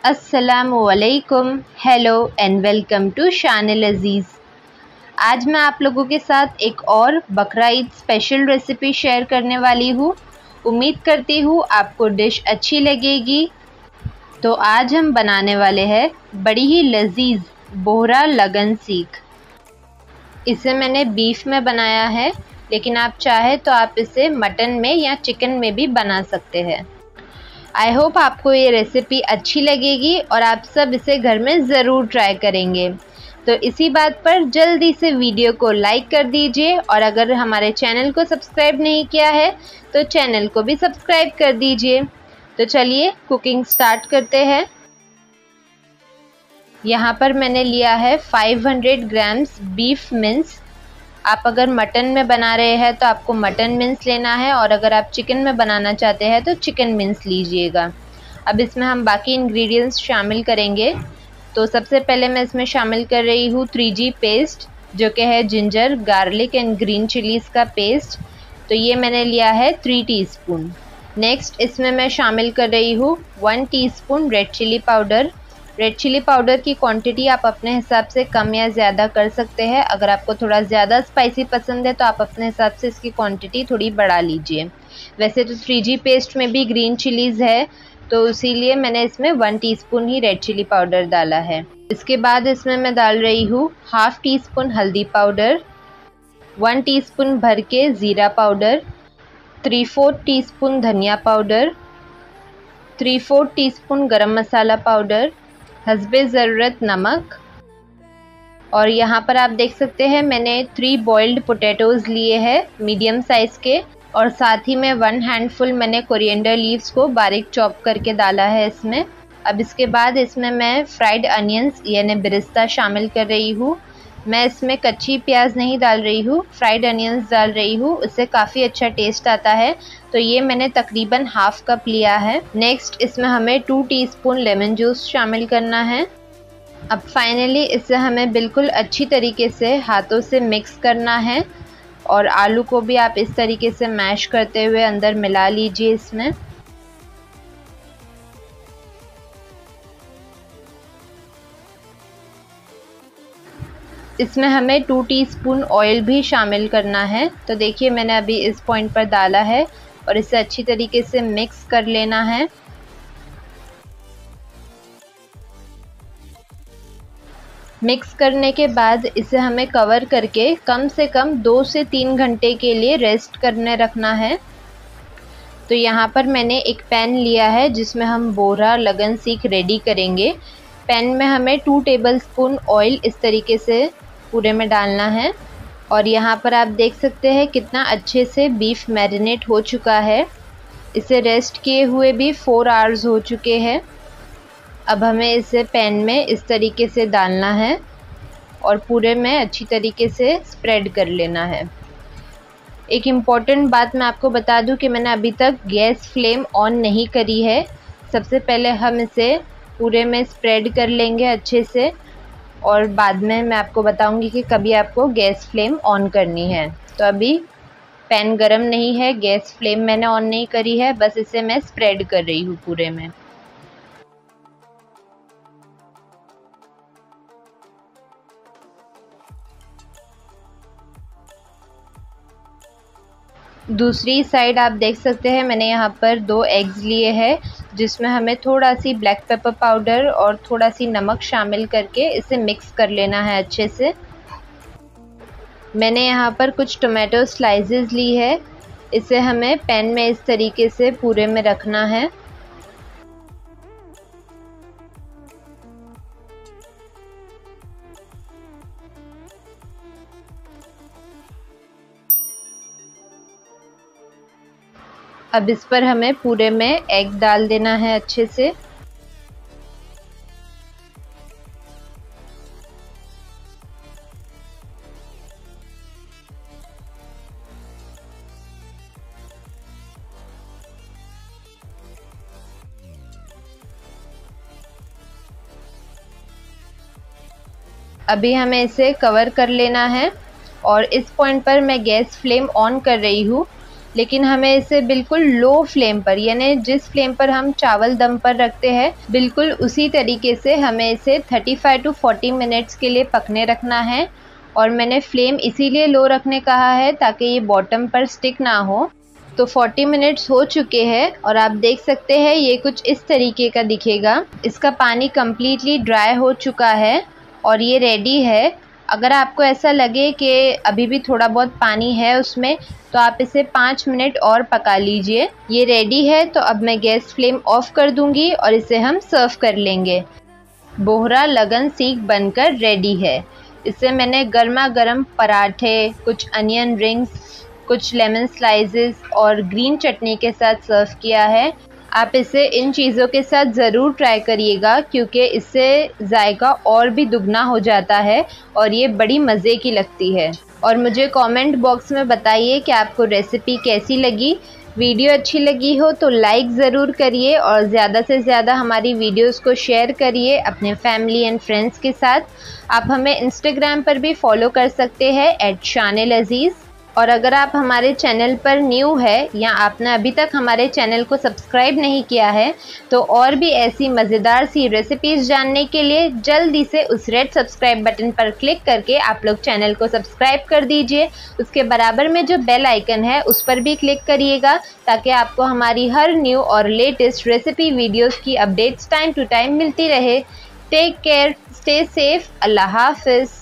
अस्सलामुअलैकुम, hello and welcome to Shanil Aziz. आज मैं आप लोगों के साथ एक और बकरा ईद स्पेशल रेसिपी शेयर करने वाली हूँ। उम्मीद करती हूँ आपको डिश अच्छी लगेगी। तो आज हम बनाने वाले हैं बड़ी ही लजीज बोहरा लगन सीख। इसे मैंने बीफ में बनाया है, लेकिन आप चाहे तो आप इसे मटन में या चिकन में भी बना सकते हैं। आई होप आपको ये रेसिपी अच्छी लगेगी और आप सब इसे घर में ज़रूर ट्राई करेंगे। तो इसी बात पर जल्दी से वीडियो को लाइक कर दीजिए और अगर हमारे चैनल को सब्सक्राइब नहीं किया है तो चैनल को भी सब्सक्राइब कर दीजिए। तो चलिए कुकिंग स्टार्ट करते हैं। यहाँ पर मैंने लिया है 500 ग्राम्स बीफ मिन्स। आप अगर मटन में बना रहे हैं तो आपको मटन मिन्स लेना है और अगर आप चिकन में बनाना चाहते हैं तो चिकन मिन्स लीजिएगा। अब इसमें हम बाकी इंग्रेडिएंट्स शामिल करेंगे। तो सबसे पहले मैं इसमें शामिल कर रही हूँ 3G पेस्ट, जो कि है ginger, garlic and green chillies का पेस्ट। तो ये मैंने लिया है 3 टीस्पून। नेक्स्ट इसमें मैं शामिल कर रही हूँ 1 teaspoon red chilli powder. Red chilli powder की क्वांटिटी आप अपने हिसाब से कम या ज़्यादा कर सकते हैं। अगर आपको थोड़ा ज़्यादा स्पाइसी पसंद है तो आप अपने हिसाब से इसकी क्वांटिटी थोड़ी बढ़ा लीजिए। वैसे तो 3G पेस्ट में भी ग्रीन चिलीज़ है, तो इसीलिए मैंने इसमें 1 टीस्पून ही रेड चिली पाउडर डाला है। इसके बाद इसमें मैं डाल रही हूँ ½ टीस्पून हल्दी पाउडर, 1 टीस्पून भर के ज़ीरा पाउडर, 3/4 टीस्पून धनिया powder, 3/4 teaspoon garam masala powder, हस्बे ज़रूरत नमक। और यहाँ पर आप देख सकते हैं मैंने 3 बॉइल्ड पोटैटोज़ लिए हैं मीडियम साइज़ के, और साथ ही में 1 हैंडफुल मैंने कोरिएंडर लीव्स को बारीक चॉप करके डाला है इसमें। अब इसके बाद इसमें मैं फ्राइड अनियंस यानी बिरिस्ता शामिल कर रही हूँ। मैं इसमें कच्ची प्याज नहीं डाल रही हूँ, फ्राइड अनियंस डाल रही हूँ, उससे काफ़ी अच्छा टेस्ट आता है। तो ये मैंने तकरीबन ½ कप लिया है। नेक्स्ट इसमें हमें 2 टीस्पून लेमन जूस शामिल करना है। अब फाइनली इसे हमें बिल्कुल अच्छी तरीके से हाथों से मिक्स करना है और आलू को भी आप इस तरीके से मैश करते हुए अंदर मिला लीजिए इसमें। इसमें हमें 2 टीस्पून ऑयल भी शामिल करना है। तो देखिए मैंने अभी इस पॉइंट पर डाला है और इसे अच्छी तरीके से मिक्स कर लेना है। मिक्स करने के बाद इसे हमें कवर करके कम से कम 2 से 3 घंटे के लिए रेस्ट करने रखना है। तो यहाँ पर मैंने एक पैन लिया है जिसमें हम बोहरा लगन सीख रेडी करेंगे। पैन में हमें 2 टेबलस्पून ऑयल इस तरीके से पूरे में डालना है। और यहाँ पर आप देख सकते हैं कितना अच्छे से बीफ मैरिनेट हो चुका है। इसे रेस्ट किए हुए भी 4 आवर्स हो चुके हैं। अब हमें इसे पैन में इस तरीके से डालना है और पूरे में अच्छी तरीके से स्प्रेड कर लेना है। एक इम्पॉर्टेंट बात मैं आपको बता दूं कि मैंने अभी तक गैस फ्लेम ऑन नहीं करी है। सबसे पहले हम इसे पूरे में स्प्रेड कर लेंगे अच्छे से और बाद में मैं आपको बताऊंगी कि कभी आपको गैस फ्लेम ऑन करनी है। तो अभी पैन गरम नहीं है, गैस फ्लेम मैंने ऑन नहीं करी है, बस इसे मैं स्प्रेड कर रही हूँ पूरे में। दूसरी साइड आप देख सकते हैं मैंने यहाँ पर 2 एग्स लिए हैं, जिसमें हमें थोड़ा सी ब्लैक पेपर पाउडर और थोड़ा सी नमक शामिल करके इसे मिक्स कर लेना है अच्छे से। मैंने यहाँ पर कुछ टोमेटो स्लाइसेस ली है, इसे हमें पैन में इस तरीके से पूरे में रखना है। अब इस पर हमें पूरे में एग डाल देना है अच्छे से। अभी हमें इसे कवर कर लेना है और इस पॉइंट पर मैं गैस फ्लेम ऑन कर रही हूँ। लेकिन हमें इसे बिल्कुल लो फ्लेम पर, यानी जिस फ्लेम पर हम चावल दम पर रखते हैं बिल्कुल उसी तरीके से हमें इसे 35 to 40 मिनट्स के लिए पकने रखना है। और मैंने फ्लेम इसीलिए लो रखने कहा है ताकि ये बॉटम पर स्टिक ना हो। तो 40 मिनट्स हो चुके हैं और आप देख सकते हैं ये कुछ इस तरीके का दिखेगा। इसका पानी कम्प्लीटली ड्राई हो चुका है और ये रेडी है। अगर आपको ऐसा लगे कि अभी भी थोड़ा बहुत पानी है उसमें, तो आप इसे 5 मिनट और पका लीजिए। ये रेडी है, तो अब मैं गैस फ्लेम ऑफ कर दूंगी और इसे हम सर्व कर लेंगे। बोहरा लगन सीख बनकर रेडी है। इसे मैंने गर्मा गर्म पराठे, कुछ अनियन रिंग्स, कुछ लेमन स्लाइसेस और ग्रीन चटनी के साथ सर्व किया है। आप इसे इन चीज़ों के साथ ज़रूर ट्राई करिएगा क्योंकि इससे जायका और भी दुगना हो जाता है और ये बड़ी मज़े की लगती है। और मुझे कमेंट बॉक्स में बताइए कि आपको रेसिपी कैसी लगी। वीडियो अच्छी लगी हो तो लाइक ज़रूर करिए और ज़्यादा से ज़्यादा हमारी वीडियोस को शेयर करिए अपने फैमिली एंड फ्रेंड्स के साथ। आप हमें इंस्टाग्राम पर भी फॉलो कर सकते हैं @शानिल-अज़ीज़। और अगर आप हमारे चैनल पर न्यू है या आपने अभी तक हमारे चैनल को सब्सक्राइब नहीं किया है, तो और भी ऐसी मज़ेदार सी रेसिपीज़ जानने के लिए जल्दी से उस रेड सब्सक्राइब बटन पर क्लिक करके आप लोग चैनल को सब्सक्राइब कर दीजिए। उसके बराबर में जो बेल आइकन है उस पर भी क्लिक करिएगा ताकि आपको हमारी हर न्यू और लेटेस्ट रेसिपी वीडियोज़ की अपडेट्स टाइम टू टाइम मिलती रहे। टेक केयर, स्टे सेफ, अल्लाह हाफिज़।